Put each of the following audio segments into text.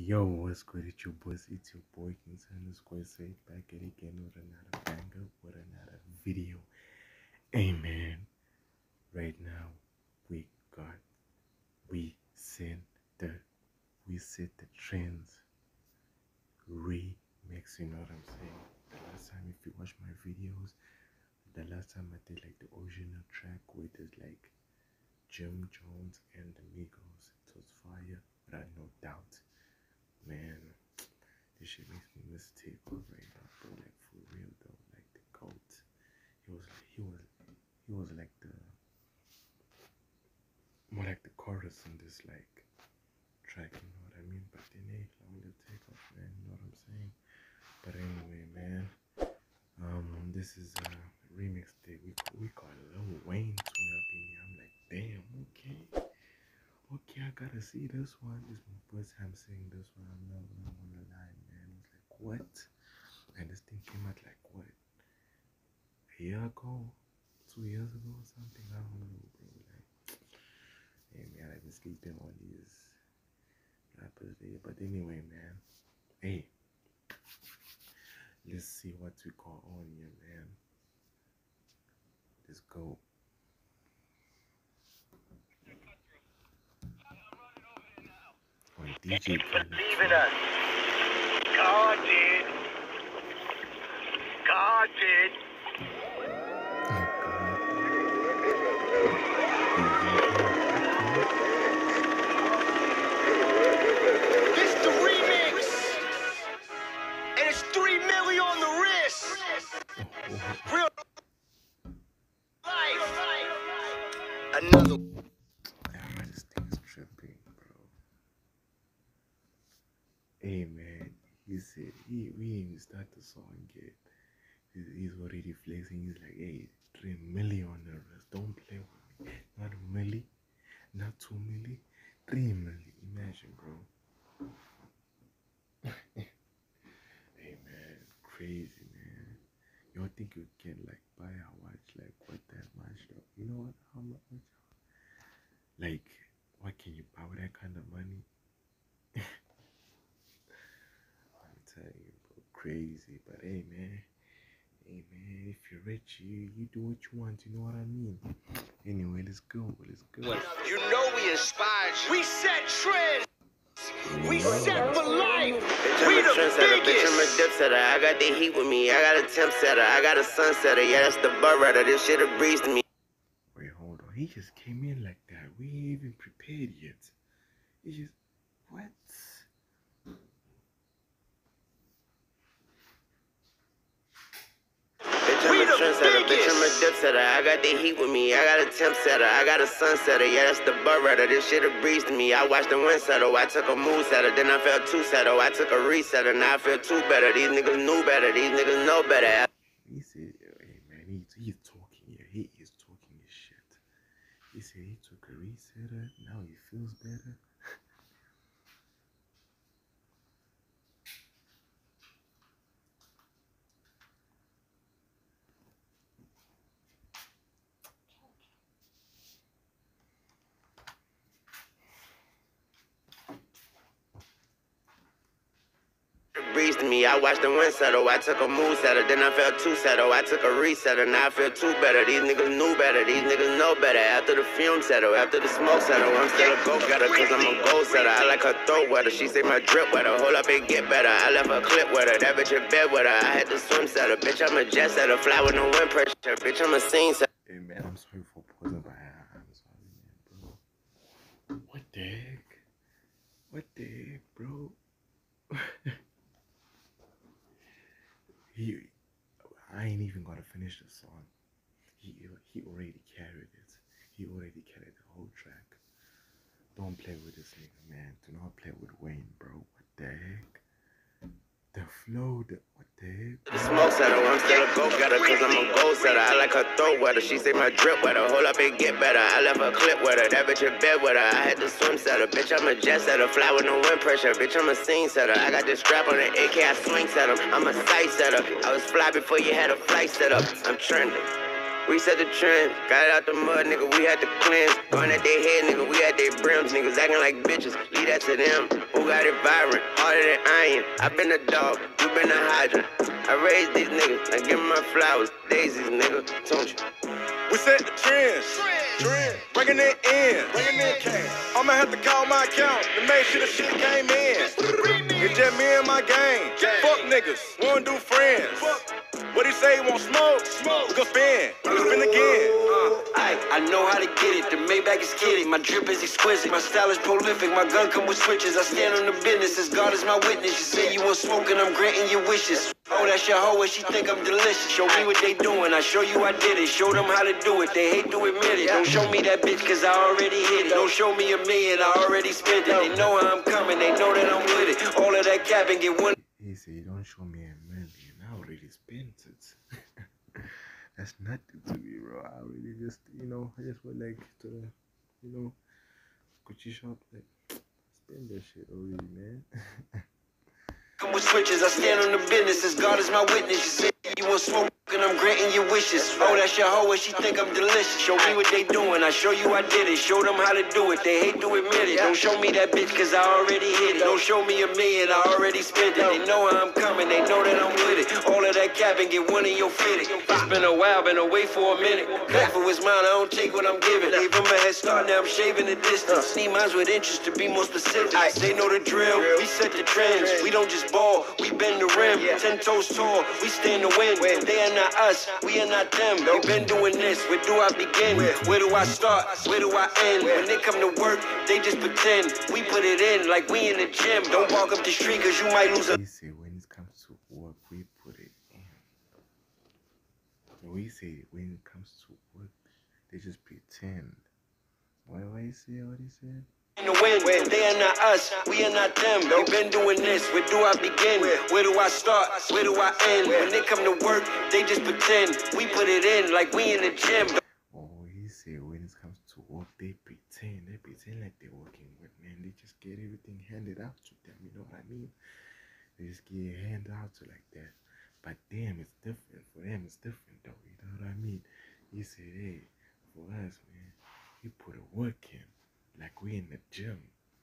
Yo, what's good? It's your boys. It's your boy King back at it again with another banger, with another video. Amen. Right now, we set the trends remix. You know what I'm saying? The last time, if you watch my videos, the last time I did like the original track with like Jim Jones and the Migos, it was fire, but I no doubt. Man, this shit makes me miss Takeoff right now, bro. Like for real though, like the GOAT. He was like the more like the chorus in this like track, you know what I mean? But then hey, long live Takeoff, man. You know what I'm saying? But anyway, man, this is a remix that we call Lil Wayne tune up in here. I'm like, damn, okay, I gotta see this one. This is my first time seeing this one. I'm not gonna lie, man. I was like, what? And this thing came out like what? A year ago? 2 years ago or something? I don't know, bro. Like, hey man, I've been sleeping on these rappers there. But anyway, man. Hey. Let's see what we got on here, man. Let's go. On DJ. Believe in us. God did. God did. This the remix. And it's 3 million on the wrist. Real life. Another. This thing's tripping, bro. Hey man, he said we ain't even start the song yet. He's already flexing. He's like, hey, 3 million on the rest. Don't play with me. Not a milli, not 2 milli, 3 milli. Imagine, bro. Hey man, crazy man. Y'all think you can like buy a watch like what that much though? You know what? How much? Like, what can you buy with that kind of money? I'm telling you, bro, crazy. But hey man, if you're rich, you do what you want, you know what I mean? Anyway, let's go. You know we inspired you. We set trends. We set for life. We the biggest. Bitch, I'm a dip setter. I got the heat with me. I got a temp setter. I got a sun setter. Yeah, that's the butt rider. This shit a breeze to me. Wait, hold on. He just came in like that. We ain't even prepared yet. He just, what? Bitch, I'm a dip setter. I got the heat with me. I got a temp setter. I got a sun setter. Yeah, that's the butt rider. This shit a breeze to me. I watched the wind settle. I took a mood setter. Then I felt 2 settle. I took a resetter. Now I feel 2 better. These niggas knew better. These niggas know better. He said, hey man, he's talking here. He is talking his shit. He said he took a resetter. Now he feels better. Breeze to me. I watched the wind settle. I took a mood setter. Then I felt 2 settle. I took a resetter. Now I feel 2 better. These niggas knew better. These niggas know better. After the fume settle, after the smoke settle, I'm still a go-getter cause I'm a goal setter. I like her throat wetter. She say my drip wetter. Hold up and get better. I left her clip with her. That bitch in bed with her. I had to swim setter. Bitch, I'm a jet setter. Fly with no wind pressure. Bitch, I'm a scene setter. Hey man, I'm sorry for pausing, but I'm sorry, man, bro. What the heck? What the heck, bro? I ain't even gonna finish the song. He already carried it. He already carried the whole track. Don't play with this nigga, man. Do not play with Wayne, bro. What the heck? The flow, what the heck? The smoke setter, I'm still a go-getter cause I'm a goal setter. I like her throat wetter. She say my drip wetter. Hold up and get better. I left her clip with her. That bitch in bed with her. I had to swim setter. Bitch, I'm a jet setter. Fly with no wind pressure. Bitch, I'm a scene setter. I got this strap on the AK. I swing setter. I'm a sight setter. I was fly before you had a flight set up. I'm trending. We set the trends. Got it out the mud, nigga, we had to cleanse. Going at their head, nigga, we had their brims. Niggas acting like bitches, leave that to them. Who got it vibrant, harder than iron. I been a dog, you been a hydrant. I raised these niggas, I give them my flowers. Daisies, nigga, don't you? We set the trends. Bringing it in. I'ma have to call my account to make sure the shit came in. It's just me and my gang. Fuck niggas, wanna do friends. What he say, he want smoke? We gon' spin again. I know how to get it. The Maybach is kidding. My drip is exquisite. My style is prolific. My gun come with switches. I stand on the business as God is my witness. You say you want smoke and I'm granting your wishes. Oh, that's your hoe and she think I'm delicious. Show me what they doing. I show you I did it. Show them how to do it. They hate to admit it. Don't show me that bitch cause I already hit it. Don't show me $1 million. I already spent it. They know how I'm coming. They know that I'm with it. All of that cap and get one. He said, don't show me $1 million. I already spent it. That's nothing to me, bro. I really just, I just went like to the, Gucci shop, like, spend that shit already, man. Come with switches, I stand on the business as God is my witness. You say you want smoke and I'm granting your wishes. Oh, that's your hoe and she think I'm delicious. Show me what they doing, I show you I did it. Show them how to do it, they hate to admit it. Don't show me that bitch cause I already hit it. Don't show me $1 million, I already spent it. They know how I'm coming, they know that I'm with it. All of that cap and get one in your fitted. It's been a while, been away for a minute. Back for his mind, I don't take what I'm giving. Gave him a head start, now I'm shaving the distance. Need minds with interest to be more specific. They know the drill, we set the trends. We don't just ball, we bend the rim. 10 toes tall, we stand to win. They are not us, we are not them. They been doing this, where do I begin? Where do I start? Where do I end? When they come to work, they just pretend. We put it in like we in the gym. Don't walk up the street cause you might lose a. He say when it comes to work, we put it in. We say when it comes to work, they just pretend. What he said? In the wind, they are not us, we are not them. They been doing this, where do I begin? Where do I start? Where do I end? When they come to work, they just pretend. We put it in like we in the gym. Oh, he said when it comes to work, they pretend like they're working with, man. They just get everything handed out to them, you know what I mean? They just get it handed out to like that. But damn, it's different. For them, it's different though, you know what I mean? He said, hey, for us, man, we put a work in. Like we in the gym.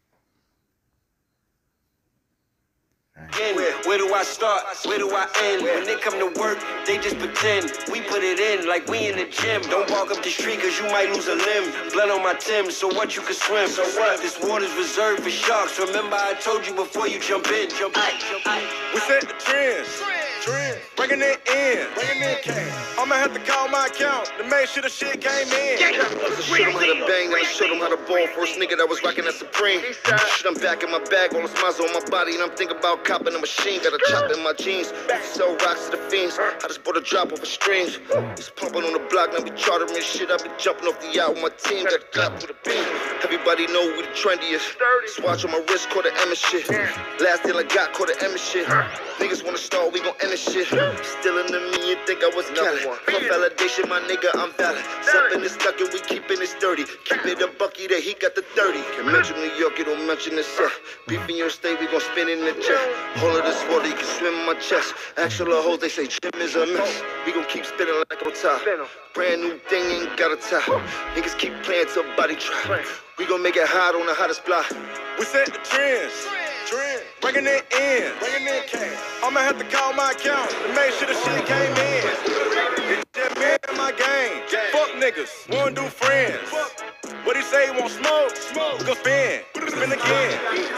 Where do I start? Where do I end? When they come to work, they just pretend. We put it in like we in the gym. Don't walk up the street cause you might lose a limb. Blood on my Timbs, so what, you can swim. So what? This water's reserved for sharks. Remember I told you before you jump in. We set the trends. Bringing it in. I'ma have to call my account to make sure the shit came in. Shoot him how to bang, then I showed him how to ball. First nigga that was rocking that Supreme. Shit, I'm back in my bag, all the smiles on my body, and I'm thinking about copping a machine. Got a chop in my jeans, sell rocks to the fiends. I just bought a drop off of streams. He's pumping on the block, now we chartering shit. I be jumping off the yacht with my team. Got a clap for the beam. Everybody know we the trendiest. Swatch on my wrist, caught the Emma shit. Last deal I got, caught the Emma shit. Niggas wanna start, we gon' end this shit. Still into me, you think I was Cali. For validation, my nigga, I'm valid. Something is stuck and we keeping it sturdy. Keep it a bucky that he got the 30. Can mention New York, you don't mention the set. Beef in your state, we gon' spin in the jet. All of this water, you can swim in my chest. Actual hoes, they say gym is a mess. We gon' keep spinning like on top. Brand new thing, ain't got a top. Niggas keep playing till body drop. We gon' make it hot on the hottest block. We set the trends. Bringing it in. I'ma have to call my account to make sure the shit came in. It's just me and my gang. Fuck niggas, wanna do friends. What he say, he want smoke? We gon' spin again.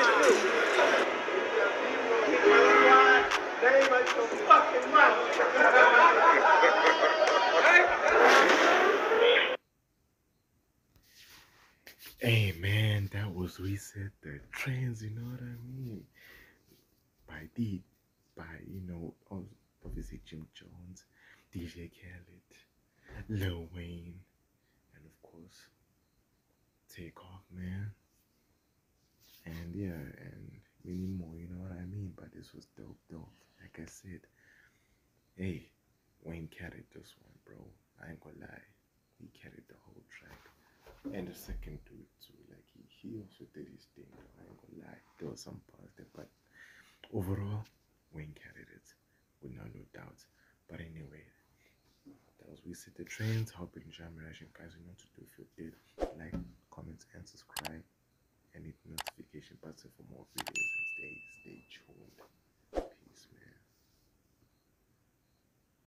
Hey man, that was We Set The Trends, you know what I mean? Obviously Jim Jones, DJ Khaled, Lil Wayne, and of course Takeoff, man. And yeah, and many more, you know what I mean? But this was dope. Like I said, hey, Wayne carried this one, bro. I ain't gonna lie. He carried the whole track. And the second dude too, like he also did his thing, though. I ain't gonna lie. There was some parts there, but overall, Wayne carried it, with no doubt. But anyway, That was we Set The Trends. Hope you enjoyed my reaction, guys. You know what to do. If you did, like, comment, and subscribe, and hit the notification button for more videos. And stay tuned.